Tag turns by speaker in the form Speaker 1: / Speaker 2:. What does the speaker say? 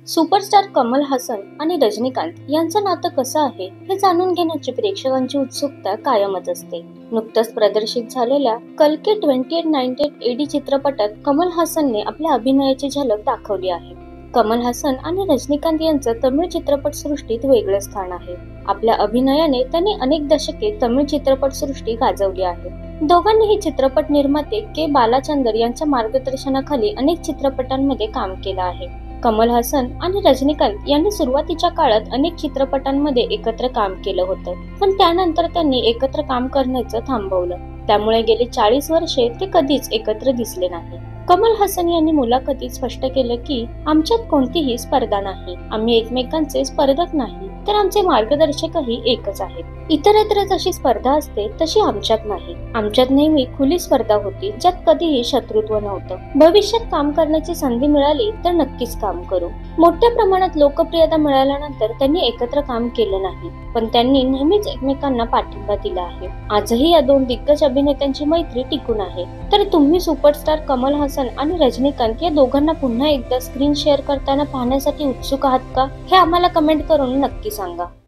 Speaker 1: Superstar Kamal Haasan आणि रजनीकांत यांचं नातं कसं आहे हे जाणून घेण्याची प्रेक्षकांची उत्सुकता कायमच असते. नुकतंच प्रदर्शित झालेल्या कल्की 2898 AD चित्रपटात कमल हसनने आपल्या अभिनयाची झलक दाखवली आहे. कमल हसन आणि रजनीकांत यांचं तमिळ चित्रपटसृष्टीत वेगळं स्थान आहे. आपल्या अभिनयाने त्यांनी अनेक दशके तमिळ चित्रपटसृष्टी गाजवली आहे. दोघांनीही चित्रपट निर्माते के बालाचंदर यांच्या मार्गदर्शनाखाली अनेक चित्रपटांमध्ये काम केलं आहे. कमल हसन आणि रजनीकांत यांनी सुरुवातीच्या काळात अनेक चित्रपटांमध्ये एकत्र काम केलं होतं, पण त्यानंतर त्यांनी एकत्र काम करण्याचं थांबवलं. त्यामुळे गेली 40 वर्षे ते कधीच एकत्र दिसले नाही. कमल हसन यांनी मुलाखतीत स्पष्ट केलं की आमच्यात कोणतीही स्पर्धा नाही, आम्ही एकमेकांचे स्पर्धक नाही, तर आमचे मार्गदर्शकही एकच आहेत. इतरत्र जशी स्पर्धा असते तशी आमच्यात नाही. आमच्यात नेहमी खुली स्पर्धा होती, ज्यात कधीही शत्रुत्व नव्हतं. भविष्यात काम करण्याची संधी मिळाली तर नक्कीच काम करू. मोठ्या प्रमाणात लोकप्रियता मिळाल्यानंतर त्यांनी एकत्र काम केलं नाही, पण त्यांनी नेहमीच एकमेकांना पाठिंबा दिला आहे. आजही या दोन दिग्गज अभिनेत्यांची मैत्री टिकून आहे. तर तुम्ही सुपरस्टार कमल हसन आणि रजनीकांत या दोघांना पुन्हा एकदा स्क्रीन शेअर करताना पाहण्यासाठी उत्सुक आहात का? हे आम्हाला कमेंट करून नक्की सांगा.